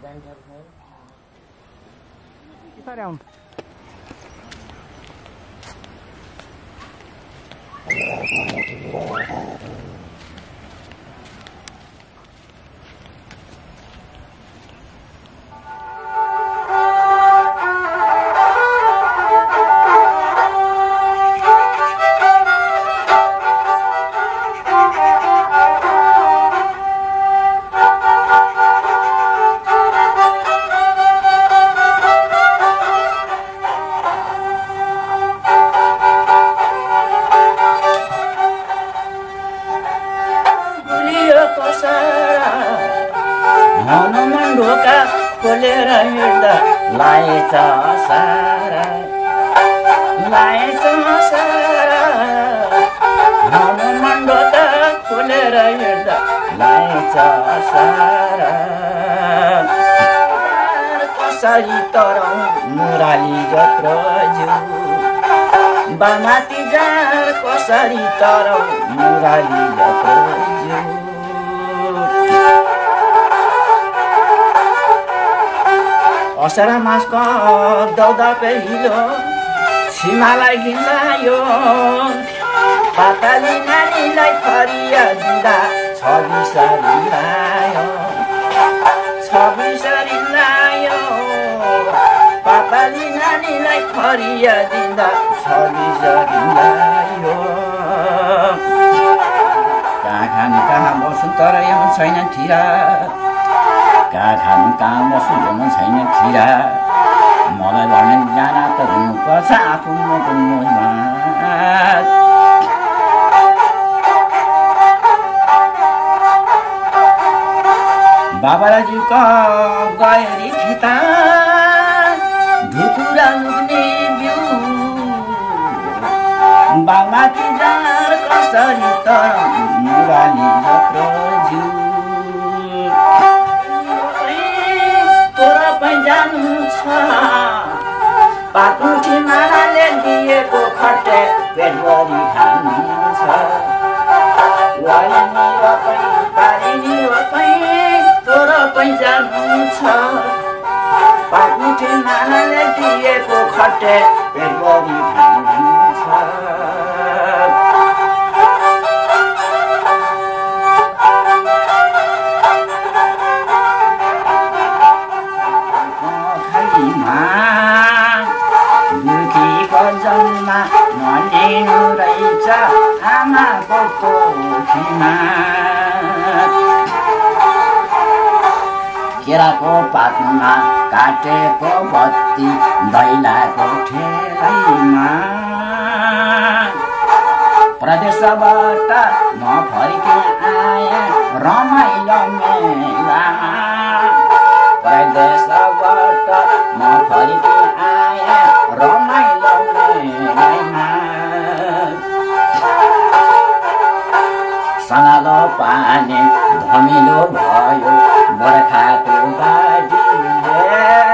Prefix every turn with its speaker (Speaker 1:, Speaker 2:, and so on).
Speaker 1: हनुमान ढोका खोलेर हिँड्दा लाएछ सारा हनुमान ढोका खोलेर हिँड्दा लाएछ सारा कसरी तरौँ मुराली जत्रो जिउ बामाती जार कसरी तरौँ मुराली जत्रो जिउ असारा मासको दौदा पहिलो सीमालाई घिम्लायो पाताली नानीलाई फरिया दिँदा छबिसरी लायो पाताली नानीलाई फरिया दिँदा छबिसरी लायो कहाँ खानु कहाँ बस्नु तर यहाँ छैन थिरा कहाँ खानु कहाँ बस्नु भन्नु छैन खिरा मलाई भन्ने जाना त हुनुपर्छ आफू ममा बाबाजीको गएरी खेता ढुकुरा लुक्ने बिउ बाबाकी जार कसरी त मुराली जत्रो जिउ जानु छ पाकुठी मालाले दिएको खटे पेटभरि खानु छ वाइनी रोपै पारिनी रोपै तोर पै जानु छ पाकुठी मालाले दिएको खटे पेटभरि खानु छ जन्मा नलिनु रहेछ आमाको कोखीमा केराको पातमा काटेको बत्ती दैलाको ठेलैमा प्रदेशबाट म फर्की आए रमाइलो मेलामा प्रदेशबाट म फर्की आए रमाइलो मेलामा सनालो पानी धमिलो भयो बर्खाको बाढीले